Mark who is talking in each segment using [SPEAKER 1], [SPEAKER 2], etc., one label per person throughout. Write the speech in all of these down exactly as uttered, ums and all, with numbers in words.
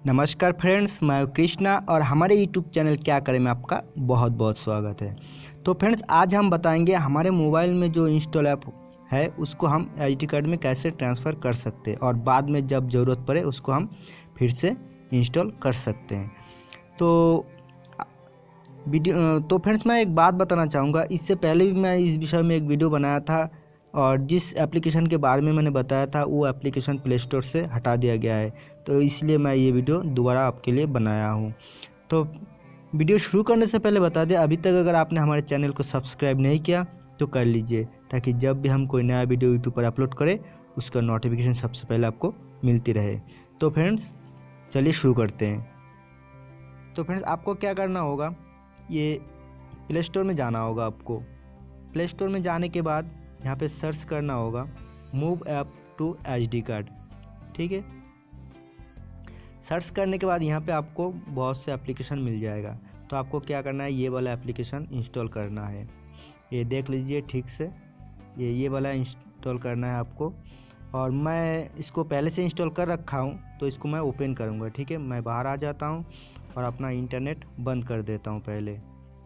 [SPEAKER 1] नमस्कार फ्रेंड्स, मैं हूं कृष्णा और हमारे यूट्यूब चैनल क्या करें में आपका बहुत बहुत स्वागत है। तो फ्रेंड्स, आज हम बताएंगे हमारे मोबाइल में जो इंस्टॉल ऐप है उसको हम एसडी कार्ड में कैसे ट्रांसफ़र कर सकते हैं और बाद में जब ज़रूरत पड़े उसको हम फिर से इंस्टॉल कर सकते हैं। तो वीडियो तो फ्रेंड्स, मैं एक बात बताना चाहूँगा। इससे पहले भी मैं इस विषय में एक वीडियो बनाया था और जिस एप्लीकेशन के बारे में मैंने बताया था वो एप्लीकेशन प्ले स्टोर से हटा दिया गया है, तो इसलिए मैं ये वीडियो दोबारा आपके लिए बनाया हूँ। तो वीडियो शुरू करने से पहले बता दें, अभी तक अगर आपने हमारे चैनल को सब्सक्राइब नहीं किया तो कर लीजिए, ताकि जब भी हम कोई नया वीडियो यूट्यूब पर अपलोड करें उसका नोटिफिकेशन सबसे पहले आपको मिलती रहे। तो फ्रेंड्स, चलिए शुरू करते हैं। तो फ्रेंड्स, आपको क्या करना होगा, ये प्ले स्टोर में जाना होगा। आपको प्ले स्टोर में जाने के बाद यहाँ पे सर्च करना होगा move app to SD card. ठीक है, सर्च करने के बाद यहाँ पे आपको बहुत से एप्लीकेशन मिल जाएगा। तो आपको क्या करना है, ये वाला एप्लीकेशन इंस्टॉल करना है। ये देख लीजिए ठीक से, ये ये वाला इंस्टॉल करना है आपको। और मैं इसको पहले से इंस्टॉल कर रखा हूँ, तो इसको मैं ओपन करूँगा। ठीक है, मैं बाहर आ जाता हूँ और अपना इंटरनेट बंद कर देता हूँ पहले।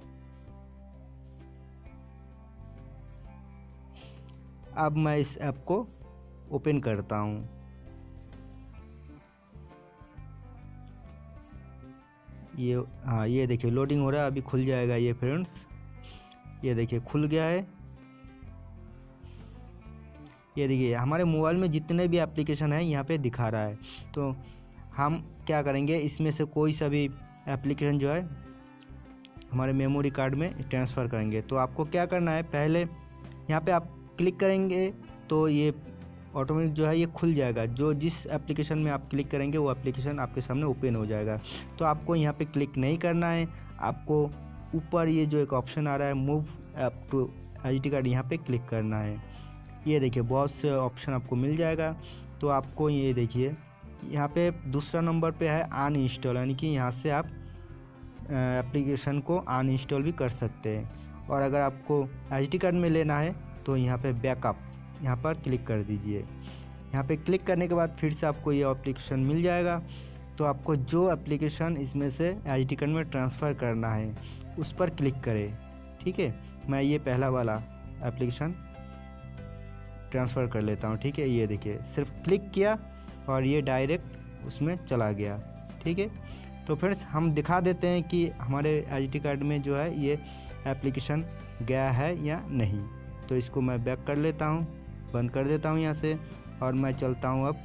[SPEAKER 1] अब मैं इस ऐप को ओपन करता हूँ। ये हाँ, ये देखिए लोडिंग हो रहा है, अभी खुल जाएगा ये फ्रेंड्स। ये देखिए खुल गया है। ये देखिए हमारे मोबाइल में जितने भी एप्लीकेशन है यहाँ पे दिखा रहा है। तो हम क्या करेंगे, इसमें से कोई सा भी एप्लीकेशन जो है हमारे मेमोरी कार्ड में ट्रांसफ़र करेंगे। तो आपको क्या करना है, पहले यहाँ पे आप क्लिक करेंगे तो ये ऑटोमेटिक जो है ये खुल जाएगा। जो जिस एप्लीकेशन में आप क्लिक करेंगे वो एप्लीकेशन आपके सामने ओपन हो जाएगा। तो आपको यहाँ पे क्लिक नहीं करना है, आपको ऊपर ये जो एक ऑप्शन आ रहा है move app to SD card, यहाँ पे क्लिक करना है। ये देखिए बहुत से ऑप्शन आपको मिल जाएगा। तो आपको ये देखिए यहाँ पे दूसरा नंबर पे है अन इंस्टॉल, यानी कि यहाँ से आप एप्लीकेशन को अन इंस्टॉल भी कर सकते हैं। और अगर आपको एसडी कार्ड में लेना है तो यहाँ पे बैकअप, यहाँ पर क्लिक कर दीजिए। यहाँ पे क्लिक करने के बाद फिर से आपको ये एप्लीकेशन मिल जाएगा। तो आपको जो एप्लीकेशन इसमें से एसडी कार्ड में ट्रांसफ़र करना है उस पर क्लिक करें। ठीक है, मैं ये पहला वाला एप्लीकेशन ट्रांसफ़र कर लेता हूँ। ठीक है, ये देखिए सिर्फ क्लिक किया और ये डायरेक्ट उसमें चला गया। ठीक है, तो फ्रेंड्स हम दिखा देते हैं कि हमारे एसडी कार्ड में जो है ये एप्लीकेशन गया है या नहीं। तो इसको मैं बैक कर लेता हूँ, बंद कर देता हूँ यहाँ से, और मैं चलता हूँ अब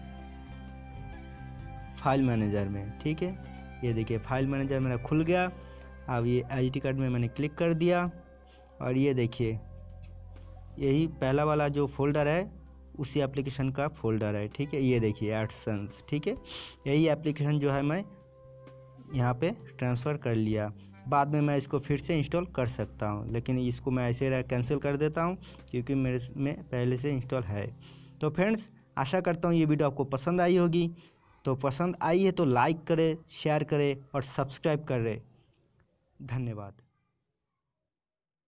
[SPEAKER 1] फाइल मैनेजर में। ठीक है, ये देखिए फाइल मैनेजर मेरा खुल गया। अब ये एसडी कार्ड में मैंने क्लिक कर दिया और ये देखिए यही पहला वाला जो फोल्डर है उसी एप्लीकेशन का फोल्डर है। ठीक है, ये देखिए एडसेंस। ठीक है, यही एप्लीकेशन जो है मैं यहाँ पे ट्रांसफ़र कर लिया। बाद में मैं इसको फिर से इंस्टॉल कर सकता हूँ, लेकिन इसको मैं ऐसे कैंसिल कर देता हूँ क्योंकि मेरे में पहले से इंस्टॉल है। तो फ्रेंड्स, आशा करता हूँ ये वीडियो आपको पसंद आई होगी। तो पसंद आई है तो लाइक करें, शेयर करें और सब्सक्राइब करें। धन्यवाद।